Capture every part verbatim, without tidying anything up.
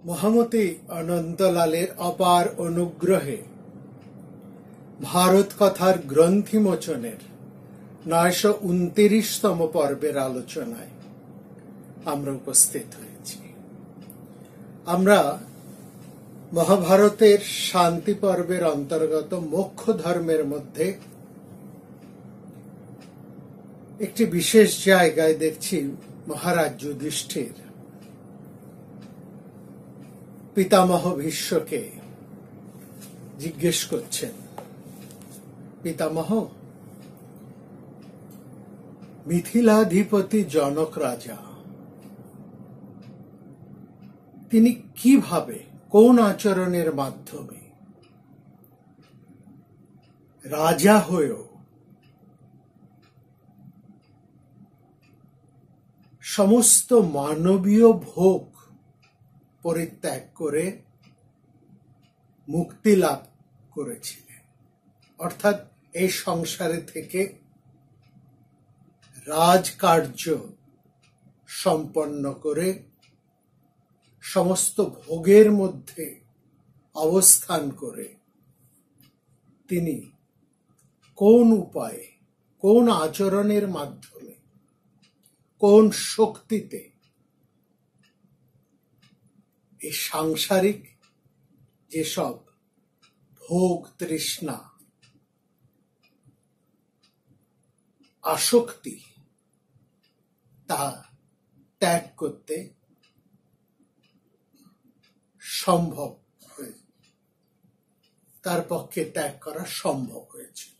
মহামতি অনন্তলালের অপার অনুগ্রহে ভারত কথার গ্রন্থিমোচনের নয়শো উনত্রিশতম পর্বের আলোচনায় আমরা উপস্থিত হয়েছি। আমরা মহাভারতের শান্তি পর্বের অন্তর্গত মোক্ষ ধর্মের মধ্যে একটি বিশেষ জায়গায় দেখছি মহারাজ যুধিষ্ঠির পিতামহ ভীষ্মকে জিজ্ঞেস করছেন, পিতামহ, মিথিলাধিপতি জনক রাজা তিনি কিভাবে, কোন আচরণের মাধ্যমে রাজা হয়েও সমস্ত মানবীয় ভোগ পরিত্যাগ করে মুক্তি লাভ করেছিলেন, অর্থাৎ এই সংসারে থেকে রাজকার্য সম্পন্ন করে সমস্ত ভোগের মধ্যে অবস্থান করে তিনি কোন উপায়ে, কোন আচরণের মাধ্যমে, কোন শক্তিতে এই সাংসারিক যেসব ভোগ তৃষ্ণা, আসক্তি তা ত্যাগ করতে সম্ভব হয়ে, তার পক্ষে ত্যাগ করা সম্ভব হয়েছিল।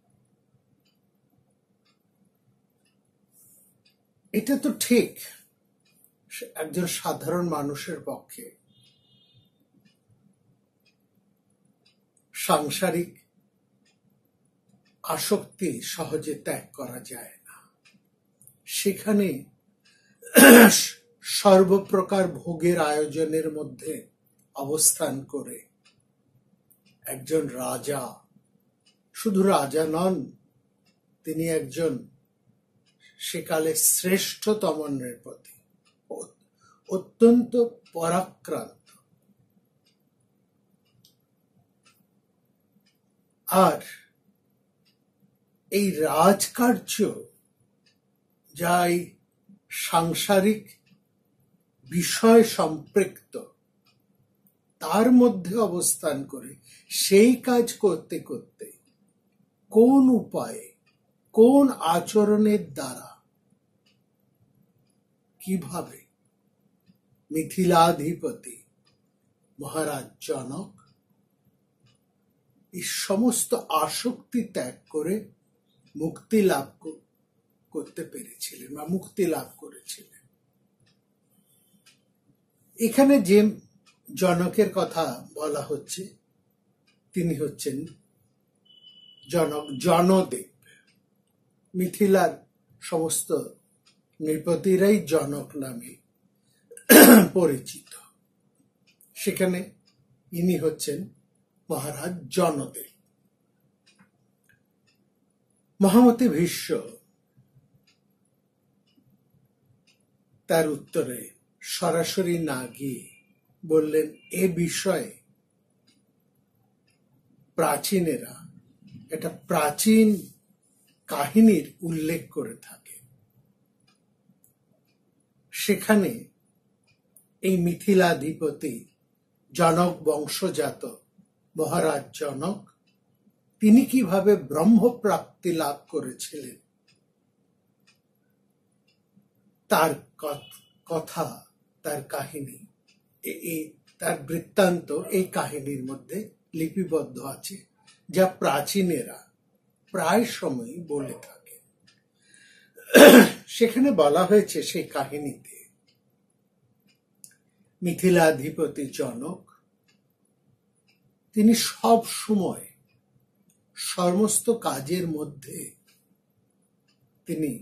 এটা তো ঠিক, একজন সাধারণ মানুষের পক্ষে সাংসারিক আসক্তি সহজে ত্যাগ করা যায় না। সেখানে সর্বপ্রকার ভোগের আয়োজনের মধ্যে অবস্থান করে একজন রাজা, শুধু রাজা নন, তিনি একজন সেকালে শ্রেষ্ঠতম নৃপতি, অত্যন্ত পরাক্রান্ত। আর এই রাজকার্য যাই সাংসারিক বিষয় সম্পৃক্ত, তার মধ্যে অবস্থান করে সেই কাজ করতে করতে কোন উপায়ে, কোন আচরণের দ্বারা, কিভাবে মিথিলাধিপতি মহারাজ জনক এই সমস্ত আসক্তি ত্যাগ করে মুক্তি লাভ করতে পেরেছিলেন বা মুক্তি লাভ করেছিলেন। এখানে যে জনকের কথা বলা হচ্ছে তিনি হচ্ছেন জনক জনদেব। মিথিলার সমস্ত নৃপতিরাই জনক নামে পরিচিত। সেখানে ইনি হচ্ছেন মহারাজ জনদেব। মহামতি ভীষ্ম তার উত্তরে সরাসরি না গিয়ে বললেন, এ বিষয়ে প্রাচীনেরা এটা প্রাচীন কাহিনীর উল্লেখ করে থাকে। সেখানে এই মিথিলাধিপতি জনক বংশজাত মহারাজ জনক তিনি কিভাবে ব্রহ্মপ্রাপ্তি লাভ করেছিলেন তার কথা, তার কাহিনী, এই তার বৃত্তান্ত এই কাহিনীর মধ্যে লিপিবদ্ধ আছে, যা প্রাচীনেরা প্রায় সময়ই বলে থাকে। সেখানে বলা হয়েছে সেই কাহিনীতে মিথিলাধিপতি জনক তিনি সব সময় সমস্ত কাজের মধ্যে তিনি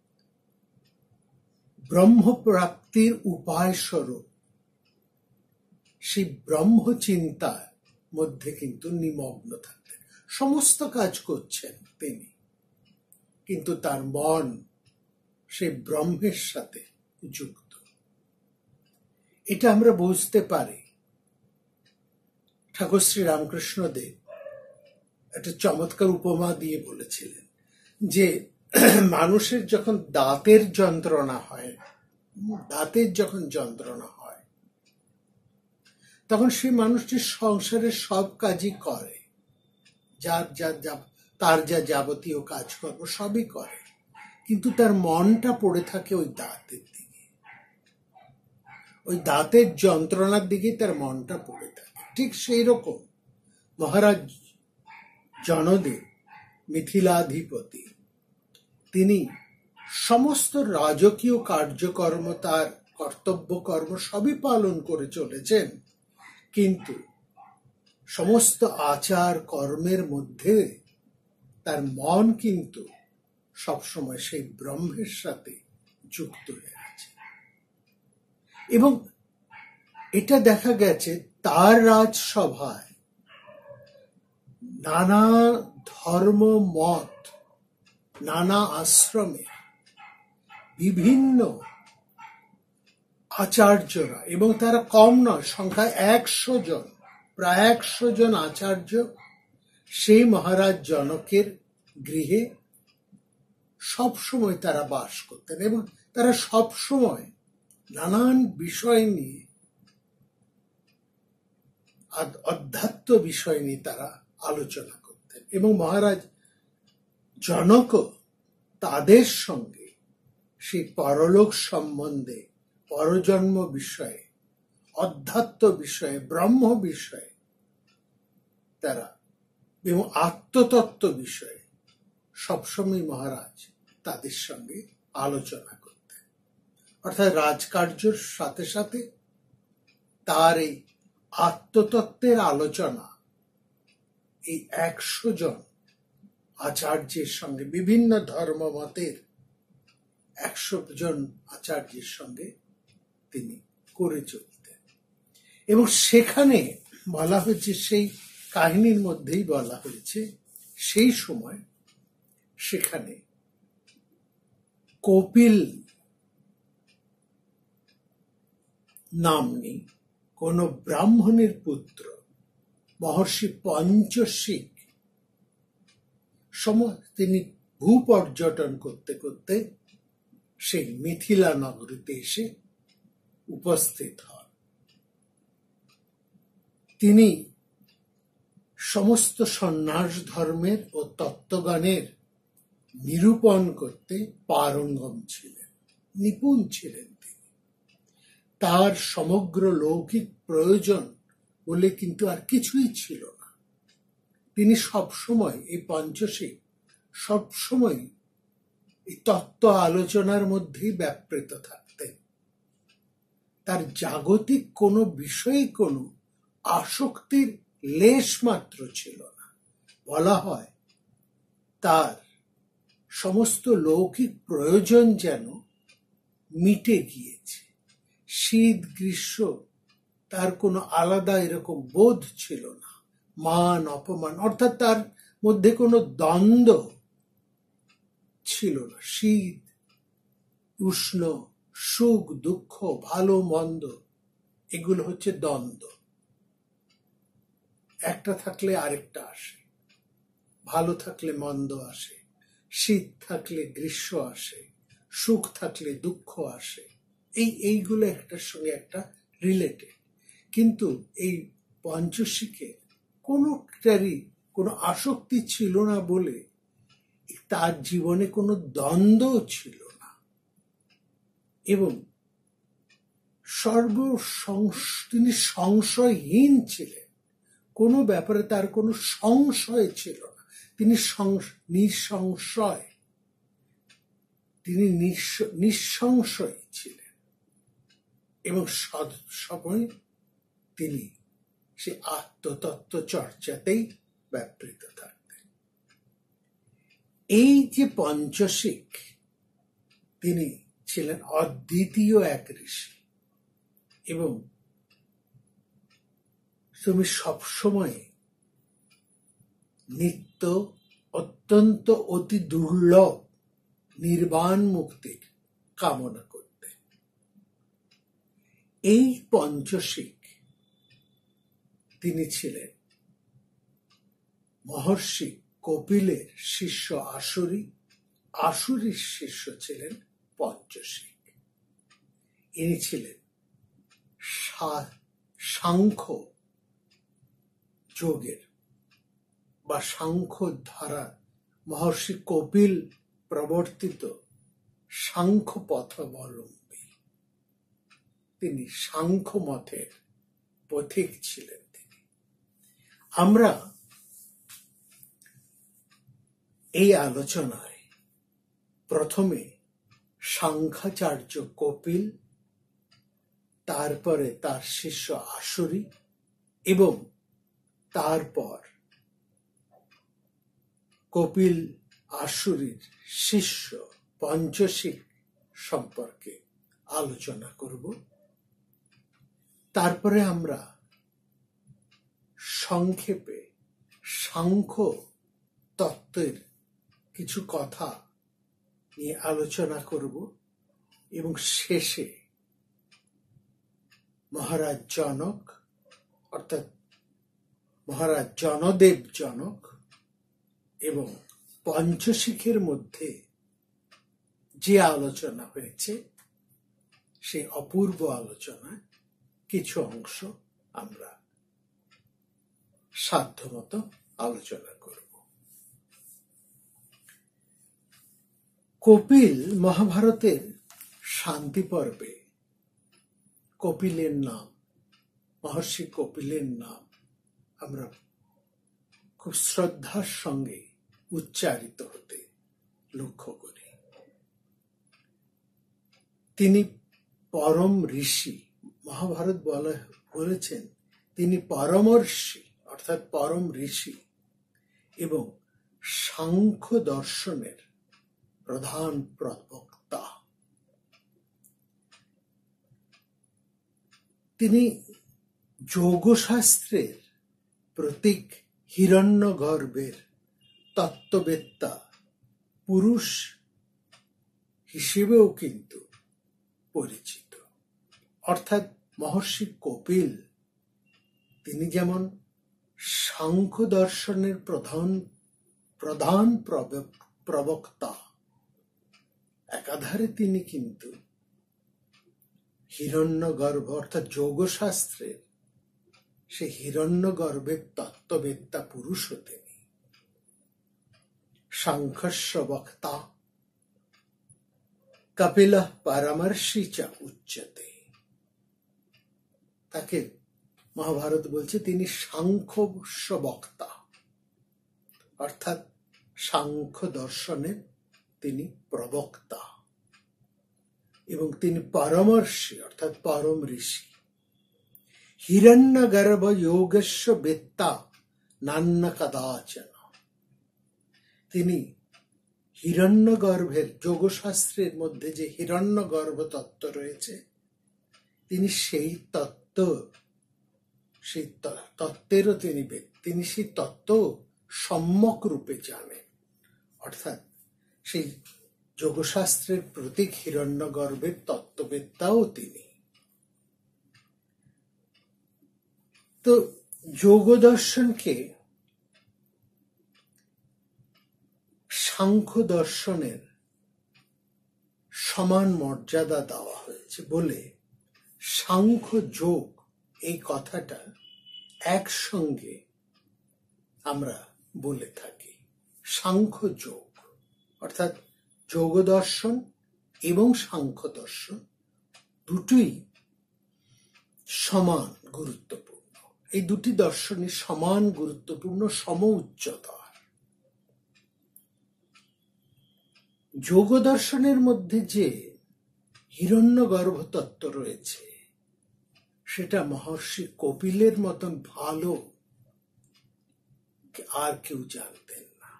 ব্রহ্মপ্রাপ্তির উপায় স্বরূপ সেই ব্রহ্মচিন্তার মধ্যে কিন্তু নিমগ্ন থাকতেন। সমস্ত কাজ করছেন তিনি, কিন্তু তার মন সেই ব্রহ্মের সাথে যুক্ত। এটা আমরা বুঝতে পারি ঠাকুর শ্রী রামকৃষ্ণ দেব একটা চমৎকার উপমা দিয়ে বলেছিলেন যে মানুষের যখন দাঁতের যন্ত্রণা হয়, দাঁতের যখন যন্ত্রণা হয়, তখন সেই মানুষটি সংসারের সব কাজই করে, যার যা তার যা যাবতীয় কাজকর্ম সবই করে, কিন্তু তার মনটা পড়ে থাকে ওই দাঁতের দিকে, ওই দাঁতের যন্ত্রণার দিকে তার মনটা পড়ে থাকে। ঠিক সেই রকম মহারাজ জনদেব মিথিলাধিপতি, তিনি সমস্ত রাজকীয় কার্যকর্ম, তার কর্তব্য কর্ম সবই পালন করে চলেছেন, কিন্তু সমস্ত আচার কর্মের মধ্যে তার মন কিন্তু সবসময় সেই ব্রহ্মের সাথে যুক্ত হয়ে আছে। এবং এটা দেখা গেছে তার রাজসভায় নানা ধর্ম মত, নানা আশ্রমে বিভিন্ন আচার্যরা, এবং তারা কম নয়, সংখ্যায় একশো জন, প্রায় একশো জন আচার্য সেই মহারাজ জনকের গৃহে সবসময় তারা বাস করতেন, এবং তারা সবসময় নানান বিষয় নিয়ে, অধ্যাত্ম বিষয় নিয়ে তারা আলোচনা করতেন। এবং মহারাজ জনক তাদের সঙ্গে সেই পরলোক সম্বন্ধে, পরজন্ম বিষয়ে, অধ্যাত্ম বিষয়ে, ব্রহ্ম বিষয়ে তারা এবং আত্মতত্ত্ব বিষয়ে সবসময় মহারাজ তাদের সঙ্গে আলোচনা করতেন। অর্থাৎ রাজকার্যের সাথে সাথে তার এই আত্মতত্ত্বের আলোচনা এই একশো জন আচার্যের সঙ্গে, বিভিন্ন ধর্মমতের একশো জন আচার্যের সঙ্গে তিনি করে চলতেন। এবং সেখানে বলা হয়েছে, সেই কাহিনীর মধ্যেই বলা হয়েছে, সেই সময় সেখানে কপিল নাম্নী কোন ব্রাহ্মণের পুত্র মহর্ষি পঞ্চশিক তিনি ভূপর্যটন করতে করতে সেই মিথিলা নগরীতে এসে উপস্থিত হন। তিনি সমস্ত সন্ন্যাস ধর্মের ও তত্ত্বজ্ঞানের নিরূপণ করতে পারঙ্গম ছিলেন, নিপুণ ছিলেন। তিনি তার সমগ্র লৌকিক প্রয়োজন বলে কিন্তু আর কিছুই ছিল না। তিনি সবসময় এই পঞ্চশিক সবসময় এই তত্ত্ব আলোচনার মধ্যেই ব্যাপৃত থাকতেন। তার জাগতিক কোনো বিষয়ে কোনো আসক্তির লেশ মাত্র ছিল না। বলা হয় তার সমস্ত লৌকিক প্রয়োজন যেন মিটে গিয়েছে। শীত গ্রীষ্ম তার কোনো আলাদা এরকম বোধ ছিল না, মান অপমান, অর্থাৎ তার মধ্যে কোনো দ্বন্দ্ব ছিল না। শীত উষ্ণ, সুখ দুঃখ, ভালো মন্দ, এগুলো হচ্ছে দ্বন্দ্ব। একটা থাকলে আরেকটা আসে, ভালো থাকলে মন্দ আসে, শীত থাকলে গ্রীষ্ম আসে, সুখ থাকলে দুঃখ আসে। এই এইগুলো একটার সঙ্গে একটা রিলেটেড। কিন্তু এই পঞ্চশিকের কোনোটারই কোনো আসক্তি ছিল না বলে তার জীবনে কোনো দ্বন্দ্ব ছিল না, এবং সর্ব তিনি সংশয়হীন ছিলেন। কোনো ব্যাপারে তার কোনো সংশয় ছিল না। তিনি নিঃসংশয়, তিনি নিঃসংশয় ছিলেন, এবং সবসময় তিনি সে আত্মতত্ত্ব চর্চাতেই ব্যাপৃত থাকতেন। এই যে পঞ্চশিক, তিনি ছিলেন অদ্বিতীয় এক ঋষি, এবং তুমি সবসময় নিত্য অত্যন্ত অতি দুর্লভ নির্বাণ মুক্তির কামনা করতে। এই পঞ্চশিক তিনি ছিলেন মহর্ষি কপিলের শিষ্য আসুরি, আসুরির শিষ্য ছিলেন পঞ্চশিক। ইনি ছিলেন সাংখ্য যোগের বা সাংখ্য ধারা, মহর্ষি কপিল প্রবর্তিত সাংখ্য পথাবলম্বী। তিনি সাংখ্য মতের পথিক ছিলেন তিনি। আমরা এই আলোচনায় প্রথমে সাংখ্যাচার্য কপিল, তারপরে তার শিষ্য আসুরি এবং তারপর কপিল আসুরির শিষ্য পঞ্চশিক সম্পর্কে আলোচনা করব। তারপরে আমরা সংক্ষেপে সাংখ্য তত্ত্বের কিছু কথা নিয়ে আলোচনা করব এবং শেষে মহারাজ জনক অর্থাৎ মহারাজ জনদেব জনক এবং পঞ্চশিখের মধ্যে যে আলোচনা হয়েছে সেই অপূর্ব আলোচনায় কিছু অংশ আমরা সাধ্যমতো আলোচনা করব। কপিল মহাভারতের শান্তি পর্বে কপিলের নাম, মহর্ষি কপিলের নাম আমরা খুব শ্রদ্ধার সঙ্গে উচ্চারিত হতে লক্ষ্য করি। তিনি পরম ঋষি, মহাভারত বলা বলেছেন তিনি পরমর্ষি অর্থাৎ পরম ঋষি এবং সাংখ্য দর্শনের প্রধান প্রবক্তা। তিনি যোগশাস্ত্রের প্রতীক হিরণ্যগর্ভের তত্ত্ববেত্তা পুরুষ হিসেবেও কিন্তু পরিচিত। অর্থাৎ মহর্ষি কপিল তিনি যেমন সাংখ্য দর্শনের প্রধান প্রধান প্রবক্তা, একাধারে তিনি কিন্তু হিরণ্যগর্ভ অর্থাৎ যোগশাস্ত্রের সে হিরণ্যগর্ভের তত্ত্ববেত্তা পুরুষও তিনি। সাংখ্যস্য বক্তা কপিলঃ পরমর্ষি চ উচ্যতে। তাকে মহাভারত বলছে তিনি সাংখ্য বক্তা অর্থাৎ সাংখ্য দর্শনের তিনি প্রবক্তা এবং তিনি পরমর্ষি অর্থাৎ পরম ঋষি। হিরণ্যগর্ভ যোগস্য বেত্তা নান্য কদাচন। তিনি হিরণ্যগর্ভের যোগশাস্ত্রের মধ্যে যে হিরণ্যগর্ভ তত্ত্ব রয়েছে তিনি সেই তত্ত্ব সেই তত্ত্বেরও তিনি তিনি সেই তত্ত্ব সম্যক রূপে জানেন। অর্থাৎ সেই যোগশাস্ত্রের প্রতীক হিরণ্যগর্ভের তত্ত্ববেত্তাও তিনি। তো যোগ দর্শনকে সাংখ্য দর্শনের সমান মর্যাদা দেওয়া হয়েছে বলে সাংখ্য যোগ এই কথাটা একসঙ্গে আমরা বলে থাকি। সাংখ্য যোগ অর্থাৎ যোগ দর্শন এবং সাংখ্য দর্শন দুটোই সমান গুরুত্বপূর্ণ। এই দুটি দর্শনই সমান গুরুত্বপূর্ণ, সম উচ্চতার। যোগ দর্শনের মধ্যে যে হিরণ্যগর্ভ তত্ত্ব রয়েছে সেটা মহর্ষি কপিলের মতন ভালো আর কেউ জানতেন না।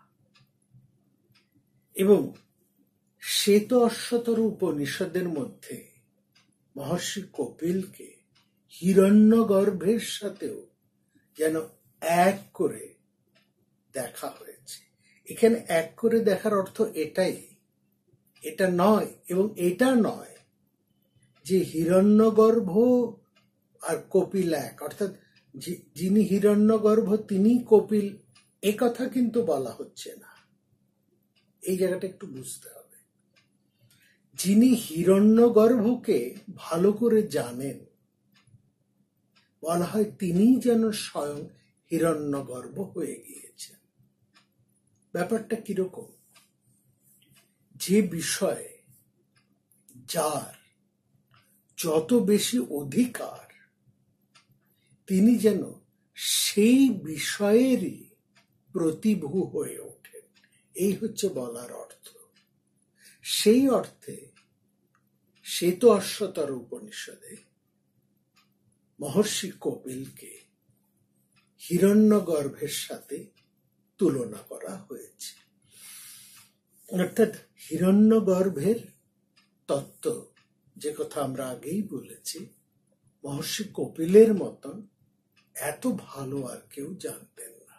এবং শ্বেত অশ্বতর উপনিষদের মধ্যে মহর্ষি কপিলকে হিরণ্যগর্ভের সাথেও যেন এক করে দেখা হয়েছে। এখানে এক করে দেখার অর্থ এটাই, এটা নয় এবং এটা নয় যে হিরণ্যগর্ভ আর কপিল এক, অর্থাৎ যিনি হিরণ্যগর্ভ তিনি কপিল, এ কথা কিন্তু বলা হচ্ছে না। এই জায়গাটা একটু বুঝতে হবে। যিনি হিরণ্যগর্ভকে ভালো করে জানেন, বলা হয় তিনি যেন স্বয়ং হিরণ্যগর্ভ হয়ে গিয়েছেন। ব্যাপারটা কিরকম? যে বিষয়ে যার যত বেশি অধিকার, তিনি যেন সেই বিষয়েরই প্রতিভু হয়ে ওঠেন, এই হচ্ছে বলার অর্থ। সেই অর্থে শ্বেত অশ্বতর উপনিষদে মহর্ষি কপিলকে হিরণ্যগর্ভের সাথে তুলনা করা হয়েছে। অর্থাৎ হিরণ্যগর্ভের তত্ত্ব, যে কথা আমরা আগেই বলেছি, মহর্ষি কপিলের মতন এত ভালো আর কেউ জানতেন না।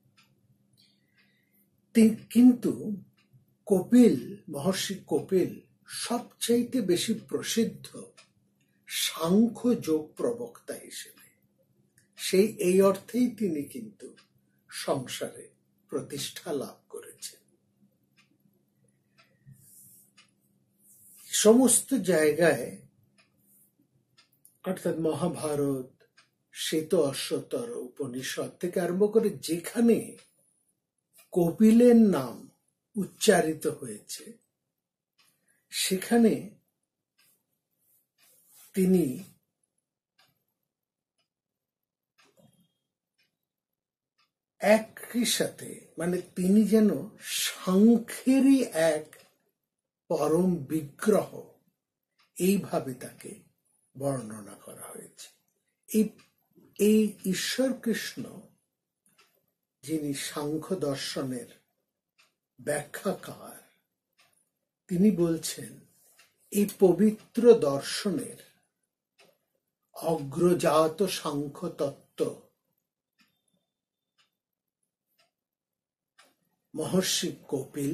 কিন্তু কপিল, মহর্ষি কপিল সবচাইতে বেশি প্রসিদ্ধ সাংখ্য যোগ প্রবক্তা হিসেবে। সেই এই অর্থেই তিনি কিন্তু সংসারে প্রতিষ্ঠা লাভ করেছেন। সমস্ত জায়গায়, অর্থাৎ মহাভারত, শ্বেত অশ্বতর উপনিষদ থেকে আরম্ভ করে যেখানে কপিলের নাম উচ্চারিত হয়েছে, সেখানে তিনি একই সাথে, মানে তিনি যেন সাংখ্যেরই এক পরম বিগ্রহ, এইভাবে তাকে বর্ণনা করা হয়েছে। এই এই ঈশ্বর কৃষ্ণ, যিনি সাংখ্য দর্শনের ব্যাখ্যাকার, তিনি বলছেন এই পবিত্র দর্শনের অগ্রজাত সাংখ্য তত্ত্ব মহর্ষি কপিল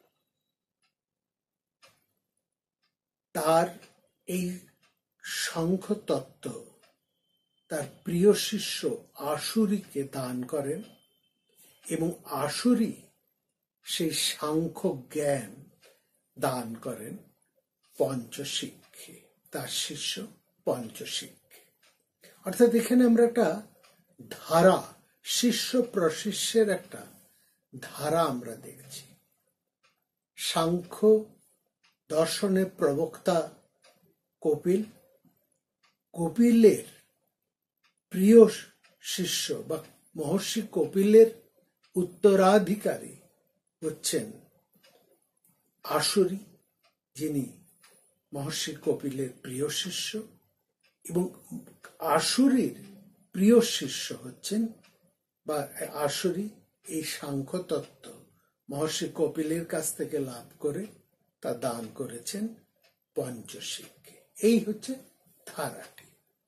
তার এই সাংখ্য তত্ত্ব তার প্রিয় শিষ্য আসুরিকে দান করেন, এবং আসুরি সেই সাংখ্য জ্ঞান দান করেন পঞ্চশিক্ষে, তার শিষ্য পঞ্চশিক্ষে। অর্থাৎ এখানে আমরা একটা ধারা, শিষ্য প্রশিষ্যের একটা ধারা আমরা দেখছি। সাংখ্য দর্শনের প্রবক্তা কপিল, কপিলের প্রিয় শিষ্য বা মহর্ষি কপিলের উত্তরাধিকারী হচ্ছেন আসুরি, যিনি মহর্ষি কপিলের প্রিয় শিষ্য, এবং আসুরির প্রিয় শিষ্য হচ্ছেন, বা আসুরি এই সাংখ্য তত্ত্ব মহর্ষি কপিলের কাছ থেকে লাভ করে তা দান করেছেন পঞ্চশিক্ষে। এই হচ্ছে ধারাটি।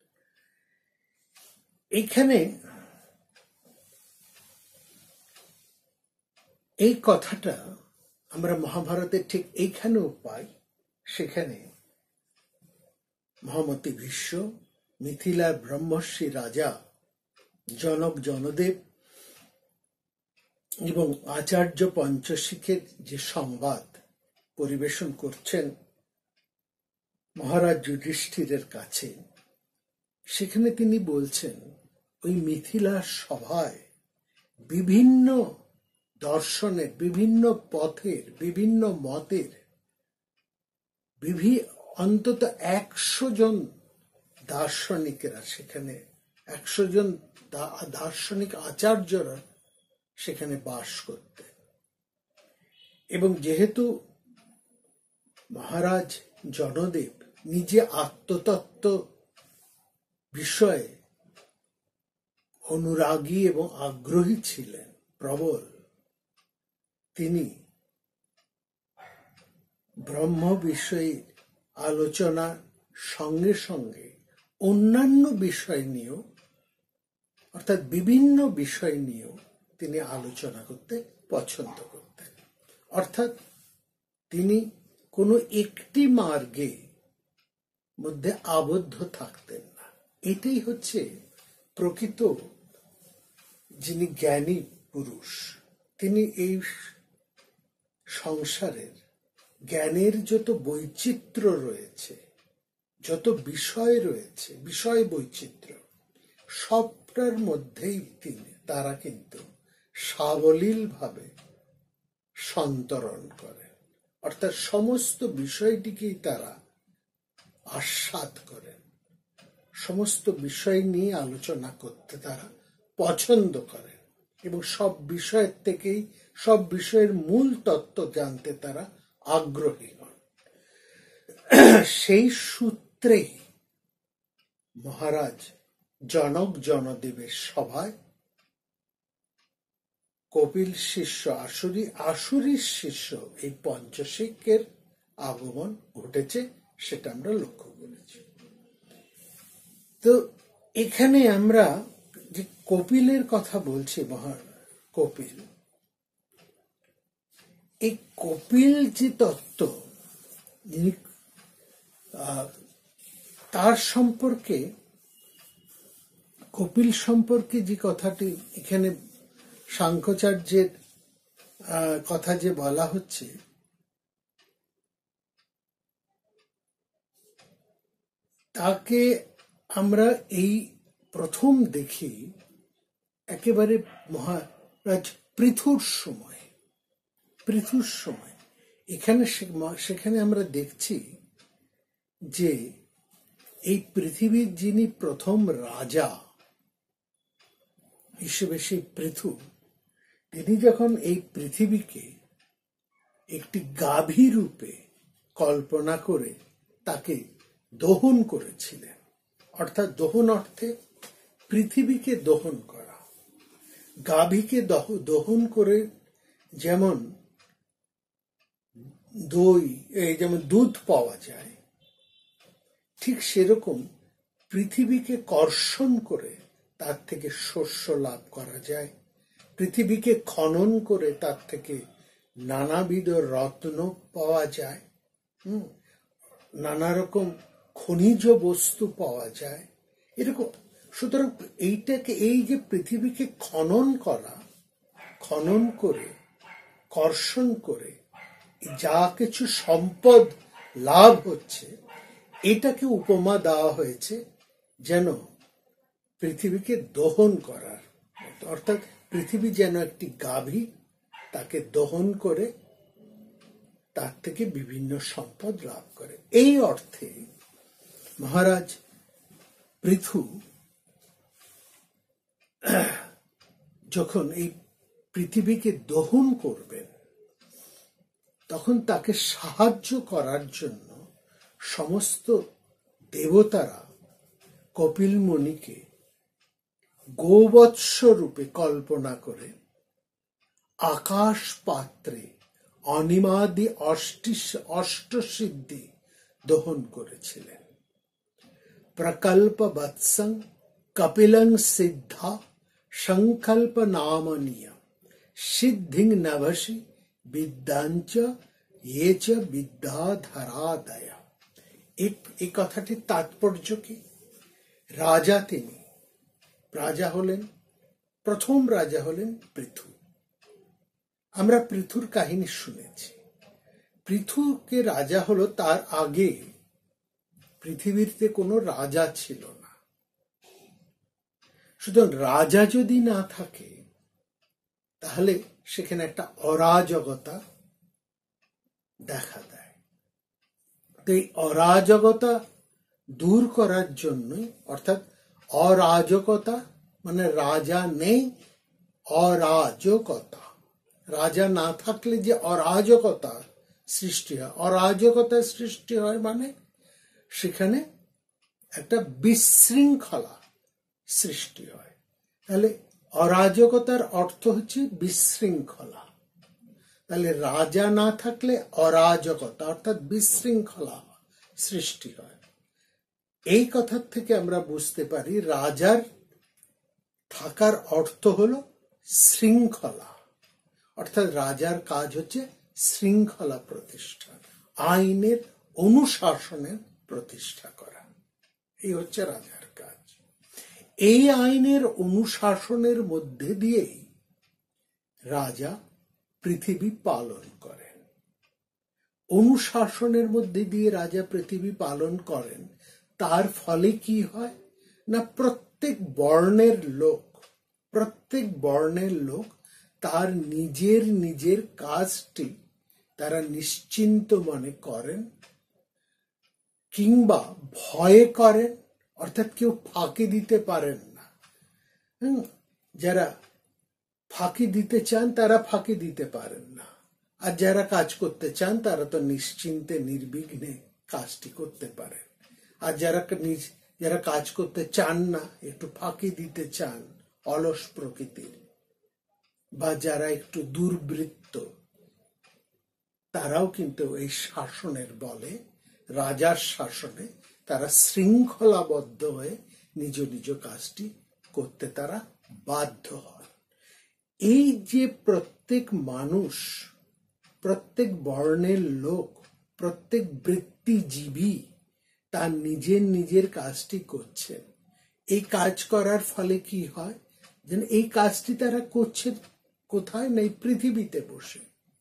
এইখানে এই কথাটা আমরা মহাভারতের ঠিক এইখানেও পাই। সেখানে মহামতি ভীষ্ম, মিথিলার ব্রহ্মর্ষি রাজা জনক জনদেব এবং আচার্য পঞ্চশিখের যে সংবাদ পরিবেশন করছেন মহারাজ যুধিষ্ঠিরের কাছে, সেখানে তিনি বলছেন ওই মিথিলা সভায় বিভিন্ন দর্শনের, বিভিন্ন পথের, বিভিন্ন মতের অন্তত একশো জন দার্শনিকেরা, সেখানে একশো জন দার্শনিক আচার্যরা সেখানে বাস করতেন। এবং যেহেতু মহারাজ জনদেব নিজে আত্মতত্ত্ব বিষয়ে অনুরাগী এবং আগ্রহী ছিলেন প্রবল, তিনি ব্রহ্ম বিষয়ে আলোচনার সঙ্গে সঙ্গে অন্যান্য বিষয় নিয়েও, অর্থাৎ বিভিন্ন বিষয় নিয়েও তিনি আলোচনা করতে পছন্দ করতেন। অর্থাৎ তিনি কোনো একটি মার্গে মধ্যে আবদ্ধ থাকতেন না। এটাই হচ্ছে প্রকৃত যিনি জ্ঞানী পুরুষ, তিনি এই সংসারের জ্ঞানের যত বৈচিত্র্য রয়েছে, যত বিষয় রয়েছে, বিষয় বৈচিত্র্য, সবটার মধ্যেই তিনি তারা কিন্তু সাবলীল ভাবে সন্তরণ করেন, অর্থাৎ সমস্ত বিষয়টিকেই তারা আস্বাদ করেন, সমস্ত বিষয় নিয়ে আলোচনা করতে তারা পছন্দ করেন এবং সব বিষয়ের থেকেই সব বিষয়ের মূল তত্ত্ব জানতে তারা আগ্রহী হন। সেই সূত্রেই মহারাজ জনক জনদেবের সভায় কপিল শিষ্য আসুরি আসুরির শিষ্য এই পঞ্চশিক্ষের আগমন ঘটেছে, সেটা আমরা লক্ষ্য করেছি। তো এখানে আমরা যে কপিলের কথা বলছি, মহা কপিল, এই কপিল যে তত্ত্ব, তার সম্পর্কে, কপিল সম্পর্কে যে কথাটি এখানে সাংখ্যাচার্যের কথা যে বলা হচ্ছে, তাকে আমরা এই প্রথম দেখি একেবারে মহারাজ পৃথুর সময়। পৃথুর সময় এখানে সেখানে আমরা দেখছি যে এই পৃথিবীর যিনি প্রথম রাজা হিসেবে সেই পৃথু, তিনি যখন এই পৃথিবীকে একটি গাভী রূপে কল্পনা করে তাকে দহন করেছিলেন, অর্থাৎ দহন অর্থে পৃথিবীকে দহন করা। গাভীকে দহন করে যেমন দই, এই যেমন দুধ পাওয়া যায়, ঠিক সেরকম পৃথিবীকে কর্ষণ করে তার থেকে শস্য লাভ করা যায়, পৃথিবীকে খনন করে তার থেকে নানাবিধ রত্ন পাওয়া যায়, হম নানা রকম খনিজ বস্তু পাওয়া যায়, এরকম। সুতরাং এইটাকে, এই যে পৃথিবীকে খনন করা, খনন করে কর্ষণ করে যা কিছু সম্পদ লাভ হচ্ছে, এটাকে উপমা দেওয়া হয়েছে যেন পৃথিবীকে দহন করার, অর্থাৎ পৃথিবী যেন একটি গাভী, তাকে দহন করে তার থেকে বিভিন্ন সম্পদ লাভ করে। এই অর্থে মহারাজ পৃথু যখন এই পৃথিবীকে দহন করবেন, তখন তাকে সাহায্য করার জন্য সমস্ত দেবতারা কপিল মুনিকে গোবৎস রূপে কল্পনা করে আকাশ পাত্রে অনিমাদি অষ্টসিদ্ধি দহন করেছিলেন। প্রকল্প বৎসং কপিলং সিদ্ধা সংকল্প নামনীয় সিদ্ধিং নভসি বিদ্যাঞ্চ ইয়েচ বিদ্যাধরাদয়া। এই কথাটির তাৎপর্য কি? রাজা তিনি, রাজা হলেন, প্রথম রাজা হলেন পৃথু। আমরা পৃথুর কাহিনী শুনেছি। পৃথুকে রাজা হলো, তার আগে পৃথিবীতে কোনো রাজা ছিল না। সুতরাং রাজা যদি না থাকে তাহলে সেখানে একটা অরাজকতা দেখা দেয়। তো এই অরাজকতা দূর করার জন্য, অর্থাৎ অরাজকতা মানে রাজা নেই, অরাজকতা, রাজা না থাকলে যে অরাজকতা সৃষ্টি হয়, অরাজকতা সৃষ্টি হয় মানে সেখানে একটা বিশৃঙ্খলা সৃষ্টি হয়। তাহলে অরাজকতার অর্থ হচ্ছে বিশৃঙ্খলা। তাহলে রাজা না থাকলে অরাজকতা অর্থাৎ বিশৃঙ্খলা সৃষ্টি হয়। এই কথার থেকে আমরা বুঝতে পারি রাজার থাকার অর্থ হলো শৃঙ্খলা, অর্থাৎ রাজার কাজ হচ্ছে শৃঙ্খলা প্রতিষ্ঠা, আইনের অনুশাসনের প্রতিষ্ঠা করা। এই হচ্ছে রাজার কাজ। এই আইনের অনুশাসনের মধ্যে দিয়েই রাজা পৃথিবী পালন করেন। অনুশাসনের মধ্যে দিয়ে রাজা পৃথিবী পালন করেন, তার ফলে কি হয় না, প্রত্যেক বর্ণের লোক প্রত্যেক বর্ণের লোক তার নিজের নিজের কাজটি তারা নিশ্চিন্ত মনে করেন, কিংবা ভয়ে করেন, অর্থাৎ কেউ ফাঁকি দিতে পারেন না। হম যারা ফাঁকি দিতে চান তারা ফাঁকি দিতে পারেন না, আর যারা কাজ করতে চান তারা তো নিশ্চিন্তে নির্বিঘ্নে কাজটি করতে পারেন। আর যারা যারা কাজ করতে চান না, একটু ফাঁকি দিতে চান, অলস প্রকৃতির, বা যারা একটু দুর্বৃত্ত, তারাও কিন্তু এই শাসনের বলে, রাজার শাসনে তারা শৃঙ্খলাবদ্ধ হয়ে নিজ নিজ কাজটি করতে তারা বাধ্য হয়। এই যে প্রত্যেক মানুষ, প্রত্যেক বর্ণের লোক, প্রত্যেক বৃত্তিজীবী তার নিজের নিজের কাজটি করছেন, এই কাজ করার ফলে কি হয়, যেন এই কাজটি তারা করছেন কোথায়, না এই পৃথিবীতে বসে।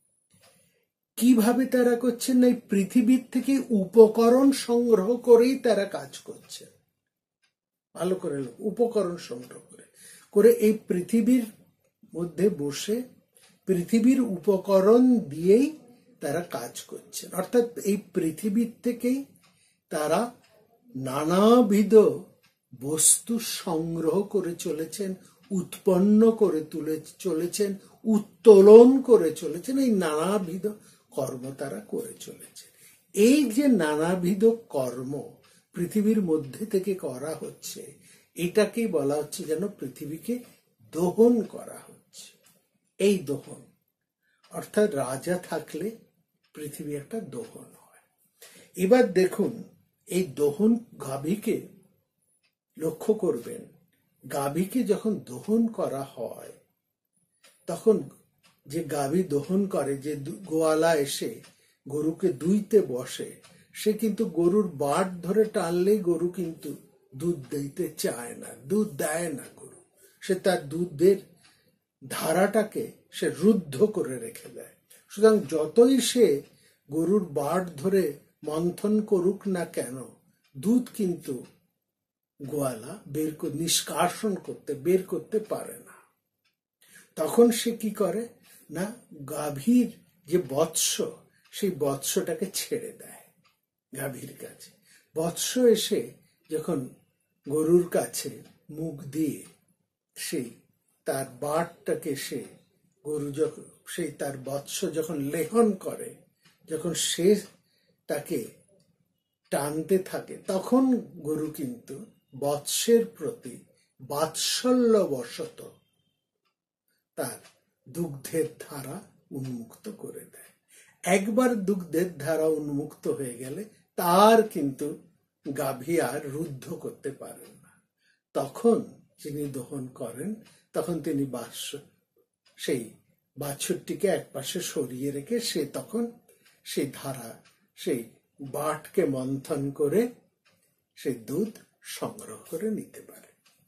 কিভাবে তারা করছেন, না এই পৃথিবীর থেকে উপকরণ সংগ্রহ করেই তারা কাজ করছেন। ভালো করে উপকরণ সংগ্রহ করে করে এই পৃথিবীর মধ্যে বসে পৃথিবীর উপকরণ দিয়েই তারা কাজ করছেন। অর্থাৎ এই পৃথিবীর থেকেই তারা নানাবিধ বস্তু সংগ্রহ করে চলেছেন, উৎপন্ন করে তুলে চলেছেন, উত্তোলন করে চলেছেন, এই নানাবিধ কর্ম তারা করে চলেছে। এই যে নানাবিধ কর্ম পৃথিবীর মধ্যে থেকে করা হচ্ছে, এটাকেই বলা হচ্ছে যেন পৃথিবীকে দহন করা হচ্ছে। এই দহন অর্থাৎ রাজা থাকলে পৃথিবী একটা দহন হয়। এবার দেখুন, এই দহন গাভীকে লক্ষ্য করবেন, গাভীকে যখন দহন করা হয় তখন যে গাভী দহন করে, যে গোয়ালা এসে গরুকে দুইতে বসে, সে কিন্তু গরুর বাট ধরে টানলেই গরু কিন্তু দুধ দিতে চায় না, দুধ দেয় না গরু। সে তার দুধের ধারাটাকে সে রুদ্ধ করে রেখে দেয়। সুতরাং যতই সে গরুর বাট ধরে মন্থন করুক না কেন, দুধ কিন্তু গোয়ালা বের নিষ্কাশন করতে বের করতে পারে না। তখন সে কি করে না, গাভীর যে বৎস, সেই বৎসটাকে ছেড়ে দেয় গাভীর কাছে। বৎস এসে যখন গরুর কাছে মুখ দিয়ে সেই তার বাটটাকে সে গরু যখন সেই তার বৎস যখন লেহন করে, যখন সে তাকে টানতে থাকে, তখন গরু কিন্তু বৎসের প্রতি বাৎসল্যবশত তার দুগ্ধের ধারা উন্মুক্ত করে দেয়। একবার দুগ্ধের ধারা উন্মুক্ত হয়ে গেলে তার কিন্তু গাভী আর রুদ্ধ করতে পারেন না। তখন যিনি দহন করেন, তখন তিনি বাৎস সেই বাছুরটিকে এক পাশে সরিয়ে রেখে সে তখন সেই ধারা, সেই বাটকে মন্থন করে সেই দুধ সংগ্রহ করে নিতে পারে।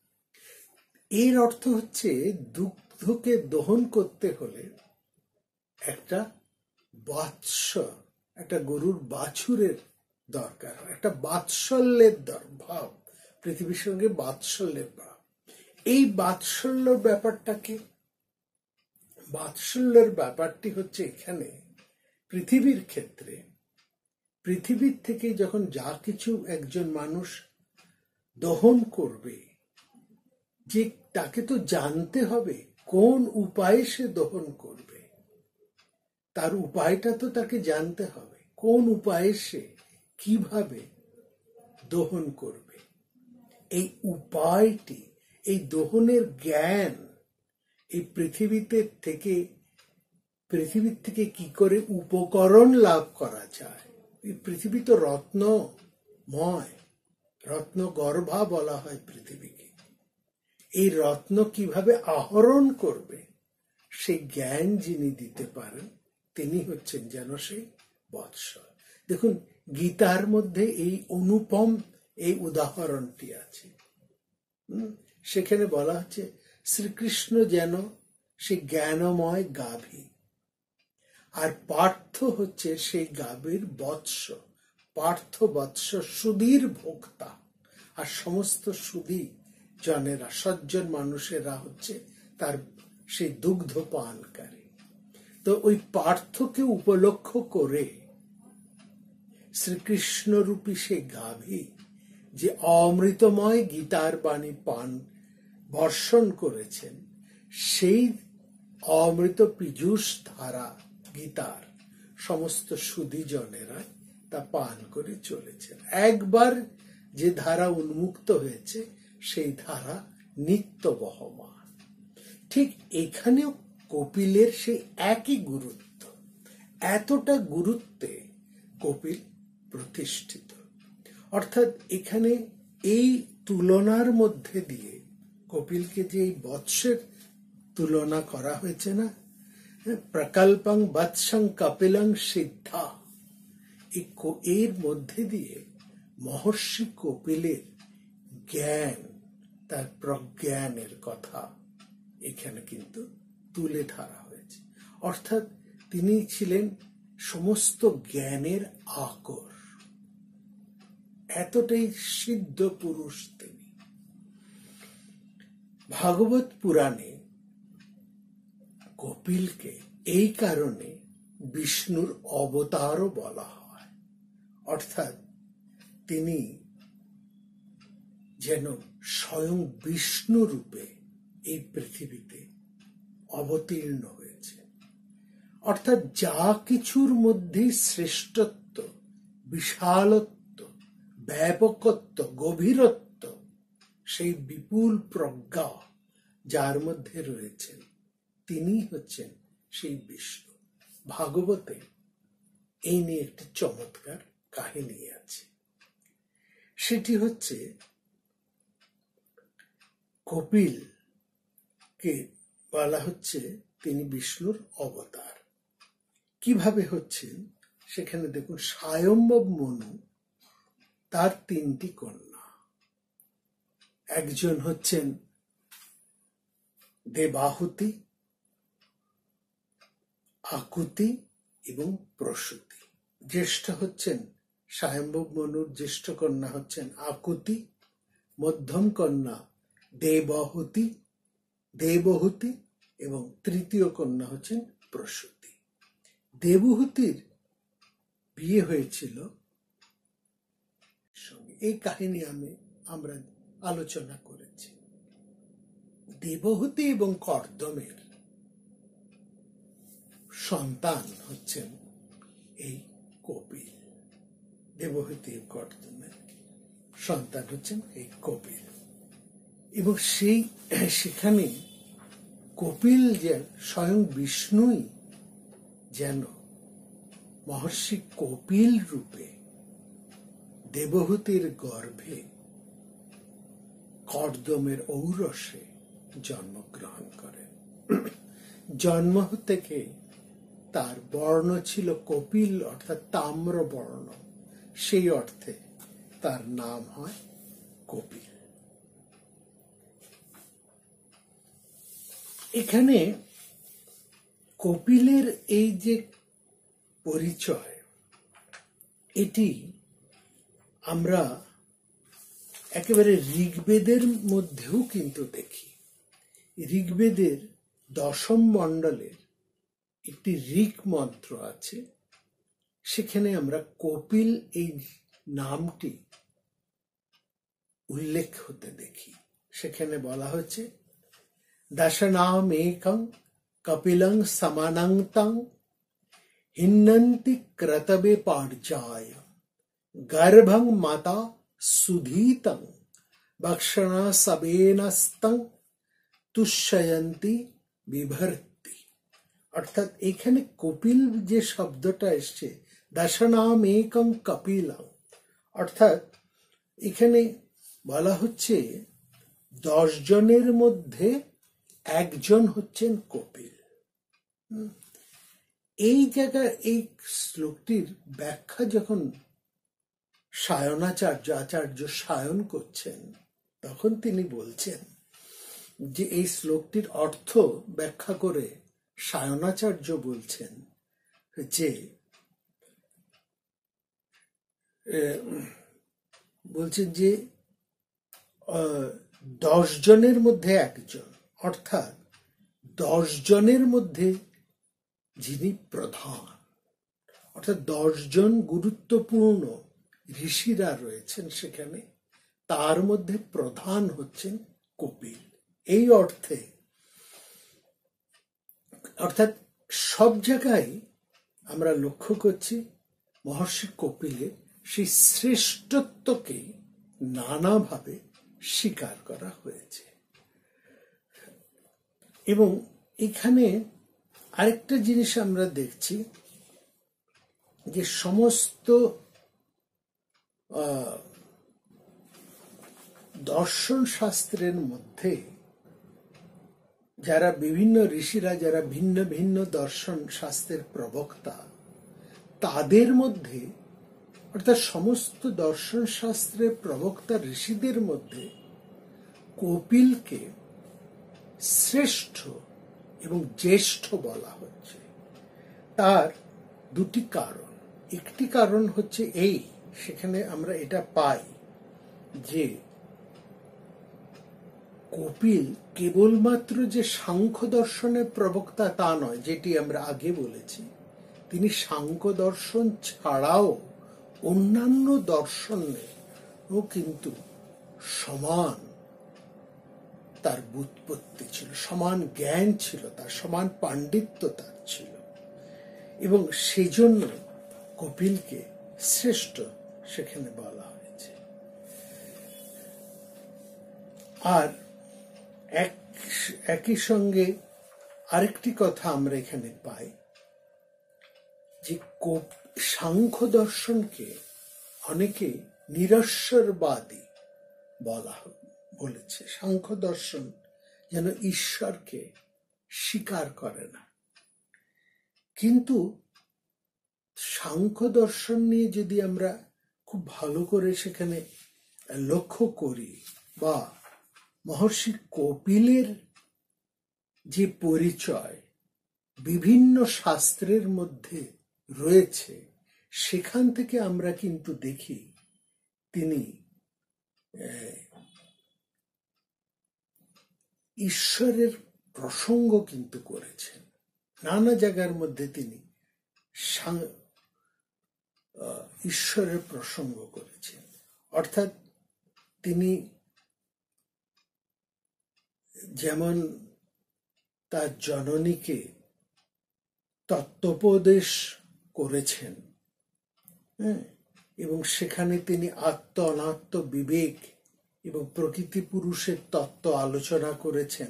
এর অর্থ হচ্ছে, দুগ্ধকে দহন করতে হলে একটা বাৎস, একটা গরুর বাছুরের দরকার হয়, একটা বাৎসল্যের ভাব, পৃথিবীর সঙ্গে বাৎসল্যের ভাব। এই বাৎসল্য ব্যাপারটাকে বাৎসল্যের ব্যাপারটি হচ্ছে এখানে পৃথিবীর ক্ষেত্রে, পৃথিবীর থেকে যখন যা কিছু একজন মানুষ দহন করবে, যে তাকে তো জানতে হবে কোন উপায়ে সে দহন করবে, তার উপায়টা তো তাকে জানতে হবে, কোন উপায়ে সে কিভাবে দহন করবে। এই উপায়টি, এই দহনের জ্ঞান, এই পৃথিবীতে থেকে পৃথিবীর থেকে কি করে উপকরণ লাভ করা যায়। এই পৃথিবী তো রত্নময়, রত্ন গর্ভা বলা হয় পৃথিবীকে। এই রত্ন কিভাবে আহরণ করবে, সেই জ্ঞান যিনি দিতে পারেন, তিনি হচ্ছেন যেন সেই বৎস। দেখুন, গীতার মধ্যে এই অনুপম এই উদাহরণটি আছে। সেখানে বলা হচ্ছে শ্রীকৃষ্ণ যেন সে জ্ঞানময় গাভী, আর পার্থ হচ্ছে সেই গাভীর বৎস। পার্থ বৎস সুধীর ভোক্তা, আর সমস্ত সুধী জনেরা, সজ্জন মানুষেরা হচ্ছে তার সেই দুগ্ধ পানকারী। তো ওই পার্থকে উপলক্ষ করে শ্রীকৃষ্ণ রূপী সেই গাভী যে অমৃতময় গীতার বাণী পান বর্ষণ করেছেন, সেই অমৃত পীযূষ ধারা গীতার সমস্ত সুধীজনেরা তা পান করে চলেছেন। একবার যে ধারা উন্মুক্ত হয়েছে সেই ধারা নিত্য বহমান। ঠিক এখানেও কপিলের সেই একই গুরুত্ব, এতটা গুরুত্বে কপিল প্রতিষ্ঠিত। অর্থাৎ এখানে এই তুলনার মধ্যে দিয়ে কপিলকে যে এই বৎসের তুলনা করা হয়েছে না, প্রকল্পং বৎসং কপিলং সিদ্ধা, এর মধ্যে দিয়ে মহর্ষি কপিলের জ্ঞান, তার প্রজ্ঞানের কথা এখানে কিন্তু তুলে ধরা হয়েছে। অর্থাৎ তিনি ছিলেন সমস্ত জ্ঞানের আকর, এতটাই সিদ্ধ পুরুষ তিনি। ভাগবত পুরাণে কপিলকে এই কারণে বিষ্ণুর অবতারও বলা হয়। অর্থাৎ তিনি যেন স্বয়ং বিষ্ণু রূপে এই পৃথিবীতে অবতীর্ণ হয়েছে। অর্থাৎ যা কিছুর মধ্যে শ্রেষ্ঠত্ব, বিশালত্ব, ব্যাপকত্ব, গভীরত্ব, সেই বিপুল প্রজ্ঞা যার মধ্যে রয়েছেন, তিনি হচ্ছেন সেই বিষ্ণু। ভাগবতে এই নিয়ে একটি চমৎকার কাহিনী আছে। সেটি হচ্ছে কপিল কে বলা হচ্ছে তিনি বিষ্ণুর অবতার। কিভাবে হচ্ছেন সেখানে দেখুন, স্বয়ম্ভব মনু তার তিনটি কন্যা, একজন হচ্ছেন দেবাহুতি, আকুতি এবং প্রসূতি। জ্যেষ্ঠ হচ্ছেন স্বয়ম্ভব মনুর জ্যেষ্ঠ কন্যা হচ্ছেন আকুতি, মধ্যম কন্যা দেবহুতি দেবহুতি এবং তৃতীয় কন্যা হচ্ছেন প্রসূতি। দেবহুতির বিয়ে হয়েছিল, এই কাহিনী আমি আমরা আলোচনা করেছি। দেবহুতি এবং কর্দমের সন্তান হচ্ছেন এই কপিল। দেবহুতি এবং কর্দমের সন্তান হচ্ছেন এই কপিল। এবং সেই সেখানে কপিল যে স্বয়ং বিষ্ণুই যেন মহর্ষি কপিল রূপে দেবহুতির গর্ভে কর্দমের ঔরসে জন্মগ্রহণ করেন। জন্ম থেকে তার বর্ণ ছিল কপিল, অর্থাৎ তাম্র বর্ণ, সেই অর্থে তার নাম হয় কপিল। এখানে কপিলের এই যে পরিচয়, এটি আমরা একেবারে ঋগ্বেদের মধ্যেও কিন্তু দেখি। ঋগ্বেদের দশম মণ্ডলের একটি ঋক মন্ত্র আছে, সেখানে আমরা কপিল এই নামটি উল্লেখ হতে দেখি। সেখানে বলা হচ্ছে, দশনাম একং কপিলং সমানংতং হিন্নন্তি ক্রতবে পার্যায় গর্ভং মাতা সুধীতং ভক্ষণা সবেনস্তং তুষ্যয়ন্তি বিভর্তি। অর্থাৎ এখানে কপিল যে শব্দটা এসছে, দশনাম একং কপিলং, অর্থাৎ এখানে বলা হচ্ছে দশ জনের মধ্যে একজন হচ্ছেন কপিল। এই জায়গায় এই শ্লোকটির ব্যাখ্যা যখন সায়নাচার্য আচার্য সায়ন করছেন, তখন তিনি বলছেন যে এই শ্লোকটির অর্থ ব্যাখ্যা করে সায়নাচার্য বলছেন যে বলছেন যে দশ জনের মধ্যে একজন, অর্থাৎ দশ জনের মধ্যে যিনি প্রধান, অর্থাৎ দশ জন গুরুত্বপূর্ণ ঋষিরা রয়েছেন সেখানে, তার মধ্যে প্রধান হচ্ছেন কপিল। এই অর্থে অর্থাৎ সব জায়গায় আমরা লক্ষ্য করছি মহর্ষি কপিলের সেই শ্রেষ্ঠত্বকে নানাভাবে স্বীকার করা হয়েছে। এবং এখানে আরেকটা জিনিস আমরা দেখছি যে সমস্ত দর্শন শাস্ত্রের মধ্যে যারা বিভিন্ন ঋষিরা যারা ভিন্ন ভিন্ন দর্শন শাস্ত্রের প্রবক্তা, তাদের মধ্যে অর্থাৎ সমস্ত দর্শন শাস্ত্রের প্রবক্তা ঋষিদের মধ্যে কপিলকে শ্রেষ্ঠ এবং জ্যেষ্ঠ বলা হচ্ছে। তার দুটি কারণ। একটি কারণ হচ্ছে এই, সেখানে আমরা এটা পাই যে কপিল কেবলমাত্র যে সাংখ্য দর্শনের প্রবক্তা তা নয়, যেটি আমরা আগে বলেছি, তিনি সাংখ্য দর্শন ছাড়াও অন্যান্য দর্শনেও কিন্তু সমান তার ব্যুৎপত্তি ছিল, সমান জ্ঞান ছিল তার, সমান পাণ্ডিত্য তার ছিল, এবং সেজন্য কপিলকে শ্রেষ্ঠ সেখানে বলা হয়েছে। আর এক একই সঙ্গে আরেকটি কথা আমরা এখানে পাই যে সাংখ্য দর্শনকে অনেকে নিরশ্বরবাদী বলা বলেছে। সাংখ্য দর্শন যেন ঈশ্বরকে স্বীকার করে না, কিন্তু সাংখ্য দর্শন নিয়ে যদি আমরা খুব ভালো করে সেখানে লক্ষ্য করি, বা মহর্ষি কপিলের যে পরিচয় বিভিন্ন শাস্ত্রের মধ্যে রয়েছে, সেখান থেকে আমরা কিন্তু দেখি তিনি ঈশ্বরের প্রসঙ্গ কিন্তু করেছেন। নানা জায়গার মধ্যে তিনি ঈশ্বরের প্রসঙ্গ করেছেন, অর্থাৎ তিনি যেমন তার জননীকে তত্ত্বোপদেশ করেছেন, হ্যাঁ, এবং সেখানে তিনি আত্ম অনাত্ম বিবেক এবং প্রকৃতি পুরুষের তত্ত্ব আলোচনা করেছেন,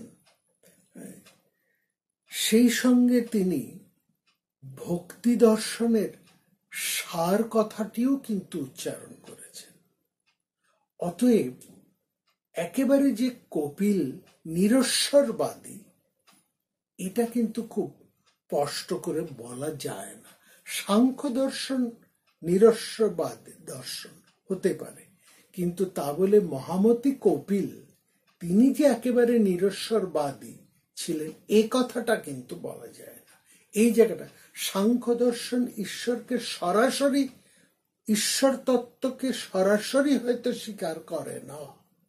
সেই সঙ্গে তিনি ভক্তি দর্শনের সার কথাটিও কিন্তু উচ্চারণ করেছেন। অতএব একেবারে যে কপিল নিরশ্বরবাদী, এটা কিন্তু খুব স্পষ্ট করে বলা যায় না। সাংখ্য দর্শন নিরশ্বরবাদী দর্শন হতে পারে, কিন্তু তা বলে মহামতি কপিল তিনি যে একেবারে নিরশ্বরবাদী ছিলেন এ কথাটা কিন্তু বলা যায় না। এই জায়গাটা সাংখ্য দর্শন ঈশ্বরকে সরাসরি, ঈশ্বর তত্ত্বকে সরাসরি হয়তো স্বীকার করে না,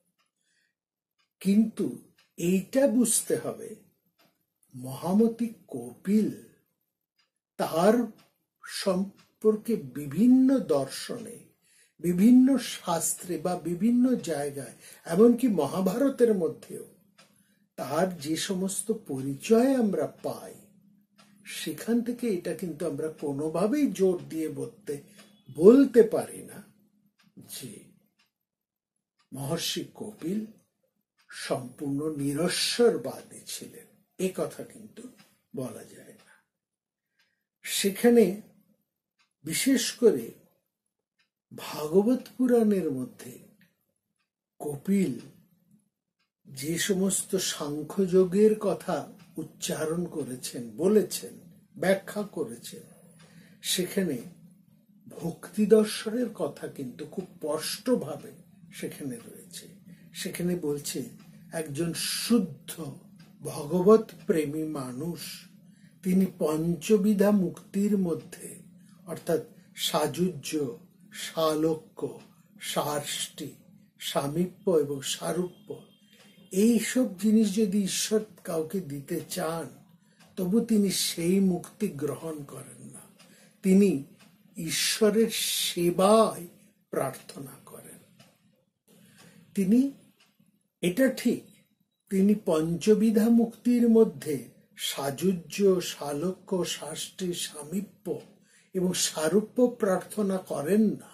কিন্তু এইটা বুঝতে হবে মহামতি কপিল তার সম্পর্কে বিভিন্ন দর্শনে, বিভিন্ন শাস্ত্রে বা বিভিন্ন জায়গায়, এমনকি মহাভারতের মধ্যেও তার যে সমস্ত পরিচয় আমরা পাই, সেখান থেকে এটা কিন্তু আমরা কোনোভাবেই জোর দিয়ে বলতে বলতে পারি না যে মহর্ষি কপিল সম্পূর্ণ নিরশ্বরবাদী ছিলেন। এ কথা কিন্তু বলা যায় না। সেখানে বিশেষ করে ভাগবত পুরাণের মধ্যে কপিল যে সমস্ত সাংখ্যযোগের কথা উচ্চারণ করেছেন, বলেছেন, ব্যাখ্যা করেছেন, সেখানে ভক্তি দর্শনের কথা কিন্তু খুব স্পষ্টভাবে সেখানে রয়েছে। সেখানে বলছে একজন শুদ্ধ ভগবত প্রেমী মানুষ তিনি পঞ্চবিধা মুক্তির মধ্যে অর্থাৎ সাযুজ্য, সালোক্য, সার্ষ্টি, সামীপ্য এবং সারূপ্য এইসব জিনিস যদি ঈশ্বর কাউকে দিতে চান তবু তিনি সেই মুক্তি গ্রহণ করেন না, তিনি ঈশ্বরের সেবায় প্রার্থনা করেন। তিনি এটা ঠিক, তিনি পঞ্চবিধা মুক্তির মধ্যে সাযুজ্য, সালোক্য, সাষ্টি, সামীপ্য এবং সারূপ্য প্রার্থনা করেন না।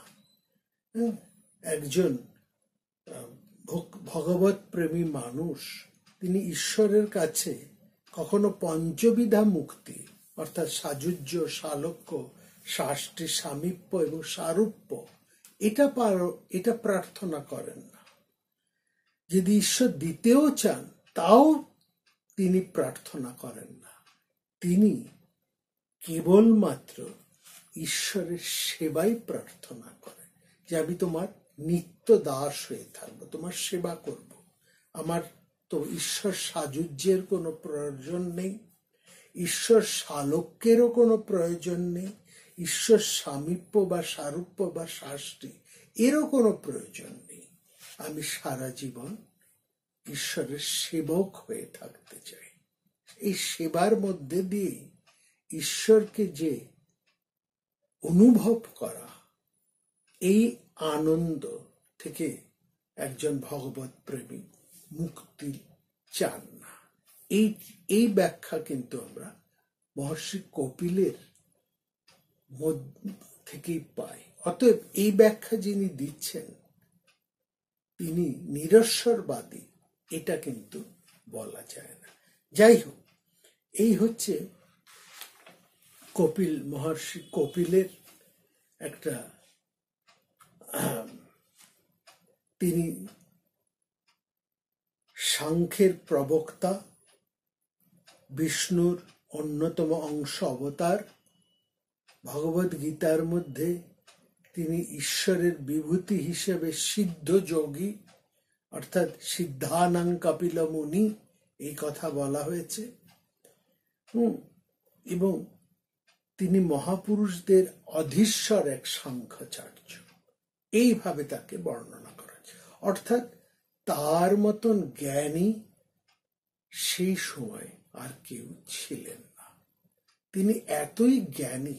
একজন ভগবত প্রেমী মানুষ তিনি ঈশ্বরের কাছে কখনো পঞ্চবিধা মুক্তি অর্থাৎ সাযুজ্য, সালোক্য, সাষ্টি, সামীপ্য এবং সারূপ্য এটা পারো এটা প্রার্থনা করেন না। যদি ঈশ্বর দিতেও চান তাও তিনি প্রার্থনা করেন না, তিনি কেবলমাত্র ঈশ্বরের সেবাই প্রার্থনা করেন যে আমি তোমার নিত্য দাস হয়ে থাকবো, তোমার সেবা করব। আমার তো ঈশ্বর সাযুজ্যের কোনো প্রয়োজন নেই, ঈশ্বর সালোক্যেরও কোনো প্রয়োজন নেই, ঈশ্বর সামীপ্য বা সারূপ্য বা সাষ্টি এরও কোনো প্রয়োজন নেই। আমি সারা জীবন ঈশ্বরের সেবক হয়ে থাকতে চাই। এই সেবার মধ্যে দিয়ে ঈশ্বরকে যে অনুভব করা, এই আনন্দ থেকে একজন ভগবত প্রেমী মুক্তি চান না। এই এই ব্যাখ্যা কিন্তু আমরা মহর্ষি কপিলের থেকেই পাই। অতএব এই ব্যাখ্যা যিনি দিচ্ছেন তিনি নিরস্বরবাদী এটা কিন্তু বলা যায় না। যাই হোক, এই হচ্ছে কপিল মহর্ষি কপিলের একটা তিনি সাংখ্যের প্রবক্তা, বিষ্ণুর অন্যতম অংশ অবতার। ভগবদ গীতার মধ্যে তিনি ঈশ্বরের বিভূতি হিসেবে সিদ্ধ যোগী অর্থাৎ সিদ্ধানাং কপিল মুনি এই কথা বলা হয়েছে। হুম এবং তিনি মহাপুরুষদের অধীশ্বর এক সাংখ্যাচার্য, এইভাবে তাকে বর্ণনা করা হয়েছে। অর্থাৎ তার মতন জ্ঞানী সেই সময় আর কেউ ছিলেন না। তিনি এতই জ্ঞানী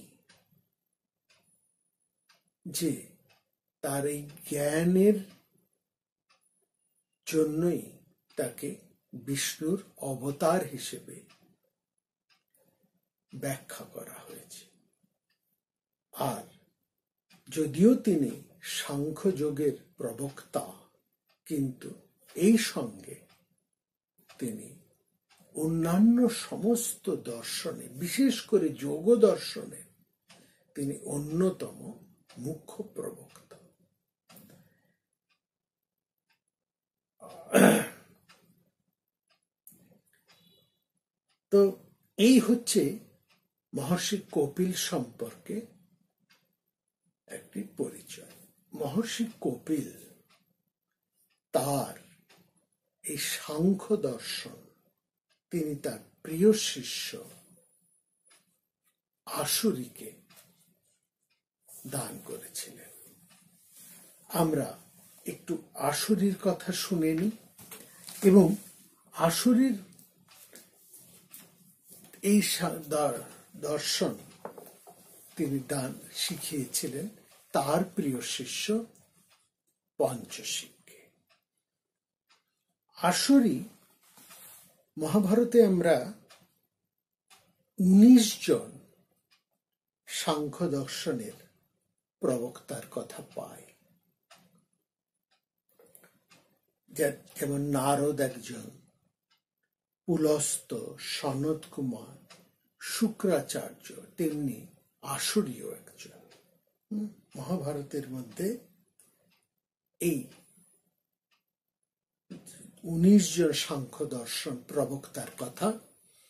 যে তার এই জ্ঞানের জন্যই তাকে বিষ্ণুর অবতার হিসেবে ব্যাখ্যা করা হয়েছে। আর যদিও তিনি সাংখ্যযোগের প্রবক্তা, কিন্তু এই সঙ্গে তিনি অন্যান্য সমস্ত দর্শনে, বিশেষ করে যোগ দর্শনে তিনি অন্যতম মুখ্য প্রবক্তা। তো এই হচ্ছে মহর্ষি কপিল সম্পর্কে একটি পরিচয়। মহর্ষি কপিল তার এই সাংখ্য দর্শন তিনি তার প্রিয় শিষ্য আশুরিকে দান করেছিলেন। আমরা একটু আশুরির কথা শুনে নিই এবং আশুরির এই দর্শন তিনি দান শিখিয়েছিলেন তার প্রিয় শিষ্য পঞ্চশীলকে। আশুরি মহাভারতে আমরা উনিশ জন সাংখ্য দর্শনের প্রবক্তার কথা পাই। যেমন নারদ একজন, পুলস্ত, সনত কুমার, শুক্রাচার্য, তেমনি আশুরিও একজন। মহাভারতের মধ্যে এই উনিশ জন সাংখ্য দর্শন প্রবক্তার কথা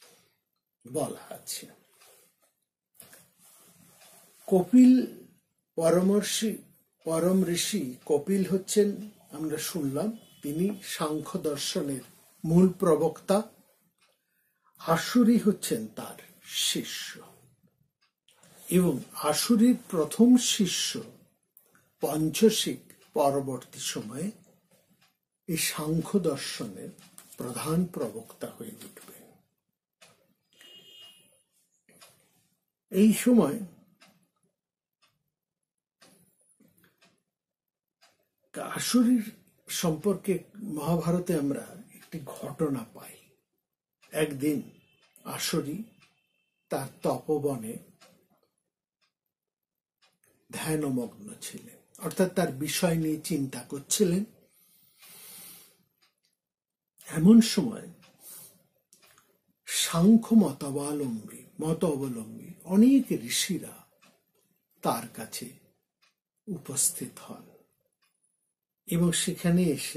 বলা আছে। কপিল পরমর্ষি পরম ঋষি কপিল হচ্ছেন, আমরা শুনলাম, তিনি সাংখ্য দর্শনের মূল প্রবক্তা। আশুরি হচ্ছেন তার শিষ্য, এবং আশুরির প্রথম শিষ্য পঞ্চশিক পরবর্তী সময়ে এই সাংখ্য দর্শনের প্রধান প্রবক্তা হয়ে উঠবে। এই সময় আশুরির সম্পর্কে মহাভারতে আমরা একটি ঘটনা পাই। একদিন আশুরি তার তপবনে ধ্যানমগ্ন ছিলেন, অর্থাৎ তার বিষয় নিয়ে চিন্তা করছিলেন। এমন সময় সাংখ্য মতাবলম্বী মত অবলম্বী অনেক ঋষিরা তার কাছে উপস্থিত হন, এবং সেখানে এসে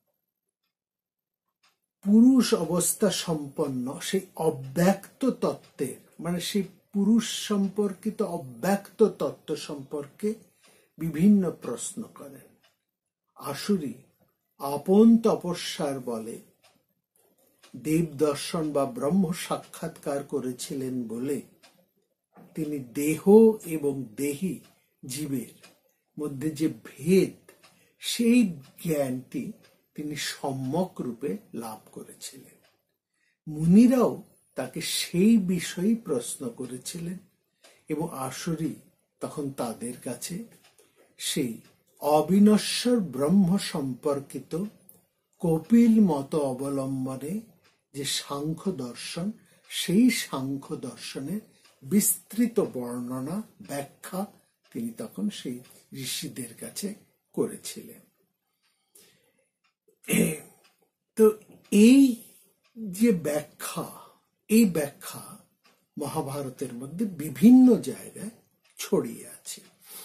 পুরুষ অবস্থা সম্পন্ন সেই অব্যক্ত তত্ত্বের, মানে সেই পুরুষ সম্পর্কিত অব্যক্ত তত্ত্ব সম্পর্কে বিভিন্ন প্রশ্ন করেন। আশুরি আপন তপস্যার বলে দেব দর্শন বা ব্রহ্ম সাক্ষাৎকার করেছিলেন বলে তিনি দেহ এবং দেহী জীবের মধ্যে যে ভেদ, সেই জ্ঞানটি তিনি সম্যক রূপে লাভ করেছিলেন। মুনিরাও তাকে সেই বিষয়ে প্রশ্ন করেছিলেন, এবং আশুরি তখন তাদের কাছে সেই অবিনশ্বর ব্রহ্ম সম্পর্কিত কপিল মত অবলম্বনে যে সাংখ্য দর্শন, সেই সাংখ্য দর্শনের বিস্তৃত বর্ণনা ব্যাখ্যা তিনি তখন সেই ঋষিদের কাছে করেছিলেন। তো এই যে ব্যাখ্যা, এই ব্যাখ্যা মহাভারতের মধ্যে বিভিন্ন জায়গায় ছড়িয়ে আছে।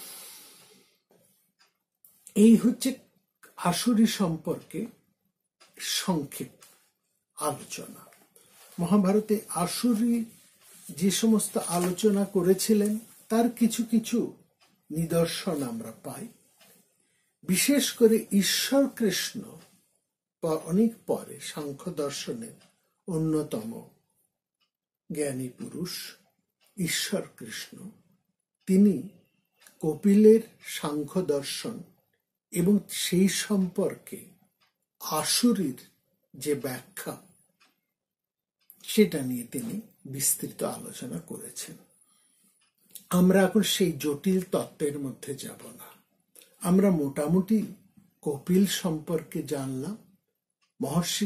এই হচ্ছে আশুরি সম্পর্কে সংক্ষেপ আলোচনা। মহাভারতে আশুরি যে সমস্ত আলোচনা করেছিলেন তার কিছু কিছু নিদর্শন আমরা পাই। বিশেষ করে ঈশ্বর কৃষ্ণ অনেক পরে সাংখ্য দর্শনের অন্যতম জ্ঞানী পুরুষ ঈশ্বর কৃষ্ণ, তিনি কপিলের সাংখ্য দর্শন এবং সেই সম্পর্কে আশুরির যে ব্যাখ্যা, সেটা নিয়ে তিনি বিস্তৃত আলোচনা করেছেন। আমরা এখন সেই জটিল তত্ত্বের মধ্যে যাব না। আমরা মোটামুটি কপিল সম্পর্কে জানলাম, মহর্ষি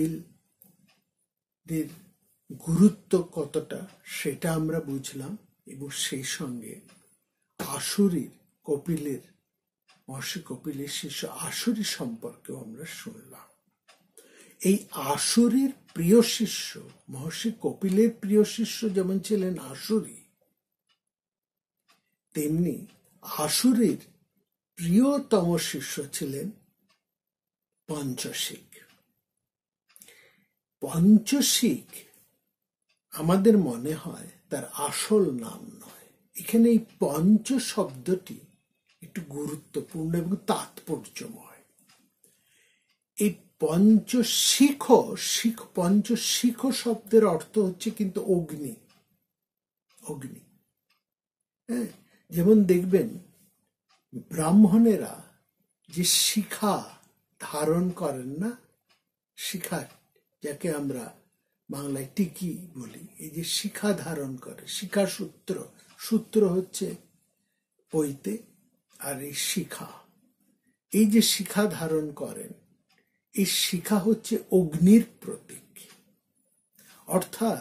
কপিলদের গুরুত্ব কতটা সেটা আমরা বুঝলাম, এবং সেই সঙ্গে আশুরির কপিলের মহর্ষি কপিলের শিষ্য আশুরি সম্পর্কেও আমরা শুনলাম। এই আশুরির প্রিয় শিষ্য, মহর্ষি কপিলের প্রিয় শিষ্য যেমন ছিলেন আশুরি, তেমনি আশুরির প্রিয়তম শিষ্য ছিলেন পঞ্চশিক। পঞ্চশিক আমাদের মনে হয় তার আসল নাম নয়। এখানে এই পঞ্চ শব্দটি একটু গুরুত্বপূর্ণ এবং তাৎপর্যময়। এই পঞ্চশিখ শিখ পঞ্চশিখ শব্দের অর্থ হচ্ছে কিন্তু অগ্নি। অগ্নি হ্যাঁ, যেমন দেখবেন ব্রাহ্মণেরা যে শিখা ধারণ করেন না, শিখা যাকে আমরা বাংলায় টিকি বলি, এই যে শিখা ধারণ করে, শিখা সূত্র, সূত্র হচ্ছে পৈতে, আর এই শিখা, এই যে শিখা ধারণ করেন, এই শিখা হচ্ছে অগ্নির প্রতীক। অর্থাৎ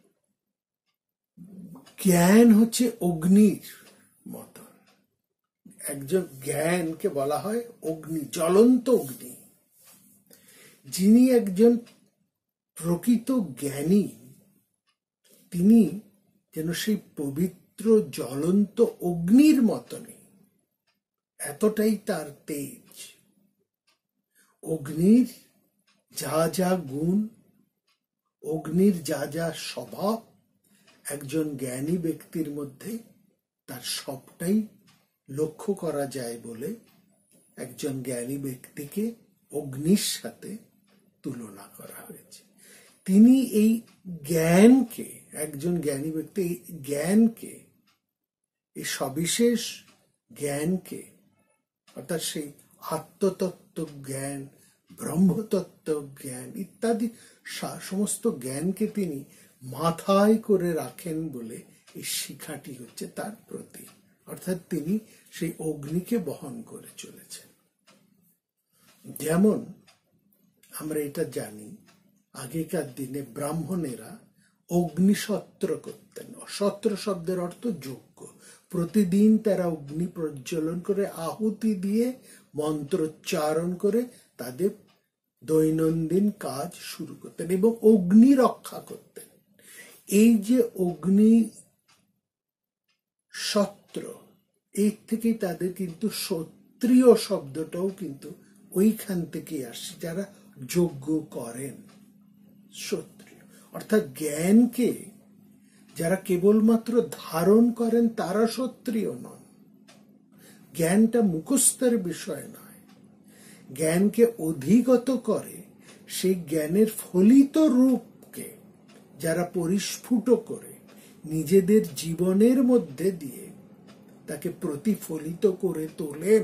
জ্ঞান হচ্ছে অগ্নির মতন। একজন জ্ঞানকে বলা হয় অগ্নি, জ্বলন্ত অগ্নি। যিনি একজন প্রকৃত জ্ঞানী, তিনি যেন সেই পবিত্র জ্বলন্ত অগ্নির মতনই, এতটাই তার তেজ। অগ্নির যা যা গুণ, অগ্নির যা যা স্বভাব একজন জ্ঞানী ব্যক্তির মধ্যে, তার সবটাই লক্ষ্য করা যায় বলে একজন জ্ঞানী ব্যক্তিকে অগ্নির সাথে তুলনা করা হয়েছে। তিনি এই জ্ঞানকে, একজন জ্ঞানী ব্যক্তি এই জ্ঞানকে, এই সবিশেষ জ্ঞানকে, অর্থাৎ সেই আত্মতত্ত্ব জ্ঞান, ব্রহ্মতত্ত্ব জ্ঞান ইত্যাদি সমস্ত জ্ঞানকে তিনি মাথায় করে রাখেন বলে এই শিখাটি হচ্ছে তার প্রতীক। অর্থাৎ তিনি সেই অগ্নিকে বহন করে চলেছেন। যেমন আমরা এটা জানি, আগেকার দিনে ব্রাহ্মণেরা অগ্নিসত্র করতেন। সত্র শব্দের অর্থ যজ্ঞ। প্রতিদিন তারা অগ্নি প্রজ্বলন করে আহুতি দিয়ে মন্ত্রোচ্চারণ করে তাদের দৈনন্দিন কাজ শুরু করতেন এবং অগ্নি রক্ষা করতেন। এই যে অগ্নি সত্র, এই থেকেই তাদের কিন্তু ক্ষত্রিয় শব্দটাও কিন্তু ওইখান থেকেই আসে, যারা যজ্ঞ করেন ক্ষত্রিয়। অর্থাৎ জ্ঞানকে যারা কেবলমাত্র ধারণ করেন তারা ক্ষত্রিয় নন। জ্ঞানটা মুখস্থের বিষয় নয়, জ্ঞানকে অধিগত করে সেই জ্ঞানের ফলিত রূপকে যারা পরিস্ফুট করে নিজেদের জীবনের মধ্যে দিয়ে তাকে প্রতিফলিত করে তোলেন,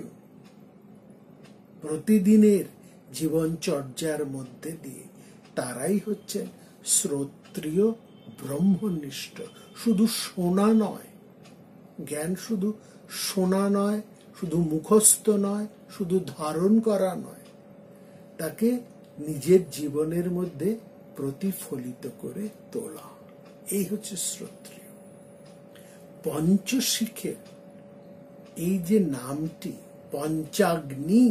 প্রতিদিনের জীবনচর্যার মধ্যে দিয়ে, তারাই হচ্ছেন শ্রোত্রিয় ব্রহ্মনিষ্ঠ। শুধু শোনা নয়, জ্ঞান শুধু শোনা নয়, শুধু মুখস্থ নয়, শুধু ধারণ করা নয়, তাকে নিজের জীবনের মধ্যে প্রতিফলিত করে তোলা, এই হচ্ছে শ্রোত্রিয়। পঞ্চশিখের এই যে নামটি পঞ্চাগ্নি,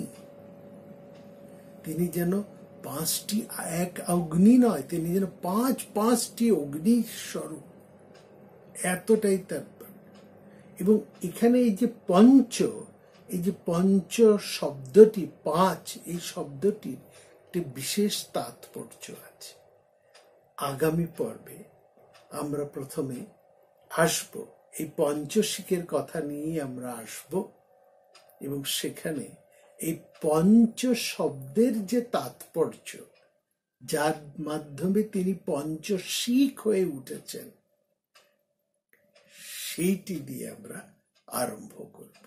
তিনি যেন পাঁচটি, এক অগ্নি নয়, তিনি যেন পাঁচ পাঁচটি অগ্নি স্বরূপ, এতটাই তার। এবং এখানে এই যে পঞ্চ, এই যে পঞ্চ শব্দটি, পাঁচ, এই শব্দটির একটি বিশেষ তাৎপর্য আছে। আগামী পর্বে আমরা প্রথমে আসব, এই পঞ্চশিখের কথা নিয়ে আমরা আসব এবং সেখানে এই পঞ্চ শব্দের যে তাৎপর্য, যার মাধ্যমে তিনি পঞ্চশিখ হয়ে উঠেছেন, সেইটি দিয়ে আমরা আরম্ভ করব।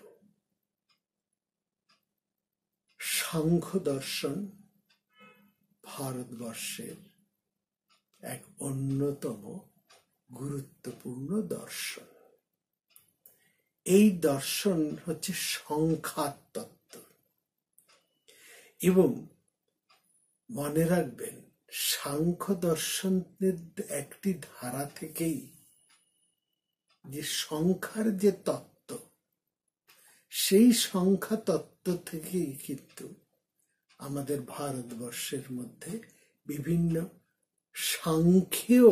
সাংখ্য দর্শন ভারতবর্ষের এক অন্যতম গুরুত্বপূর্ণ দর্শন। এই দর্শন হচ্ছে সংখ্যার তত্ত্ব। এবং মনে রাখবেন, সাংখ্য দর্শনের একটি ধারা থেকেই যে সংখ্যার যে তত্ত্ব, সেই সংখ্যা তত্ত্ব থেকেই কিন্তু আমাদের ভারতবর্ষের মধ্যে বিভিন্ন সাংখ্যীয়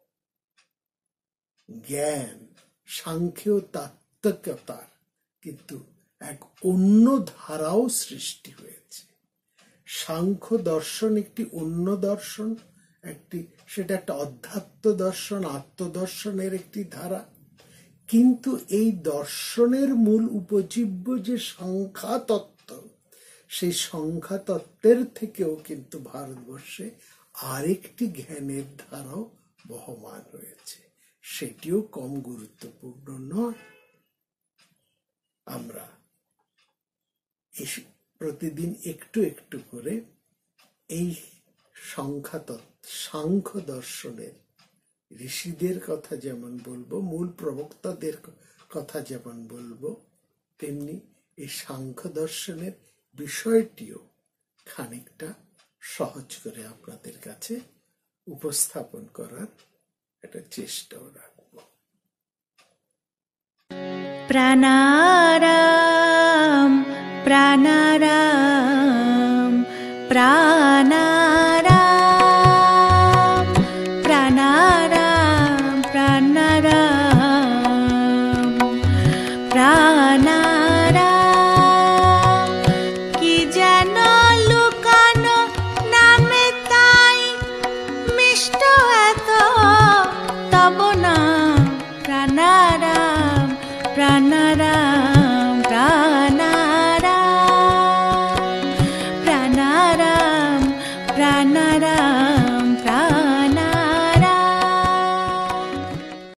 জ্ঞান, সাংখ্যীয় তাত্ত্বিকতার কিন্তু এক অন্য ধারাও সৃষ্টি হয়েছে। সাংখ্য দর্শন একটি অন্য দর্শন, একটি সেটা একটা অধ্যাত্ম দর্শন, আত্মদর্শনের একটি ধারা। কিন্তু এই দর্শনের মূল উপজীব্য যে সংখ্যা তত্ত্ব, সেই সংখ্যা তত্ত্বের থেকেও কিন্তু ভারতবর্ষে আরেকটি জ্ঞানের ধারাও বহমান হয়েছে, সেটিও কম গুরুত্বপূর্ণ নয়। আমরা প্রতিদিন একটু একটু করে এই সংখ্যা তত্ত্ব, সাংখ্য দর্শনের ঋষিদের কথা যেমন বলবো, মূল প্রবক্তাদের কথা যেমন বলবো, তেমনি এই সাংখ্য দর্শনের বিষয়টিও খানিকটা সহজ করে আপনাদের কাছে উপস্থাপন করার একটা চেষ্টাও রাখবো। প্রাণারাম প্রাণারাম প্রাণারাম প্রাণারাম প্রাণারাম প্রাণারাম, কি যেন লুকানো নামে তাই মিষ্ট এত তব নাম প্রাণারাম প্রাণারাম।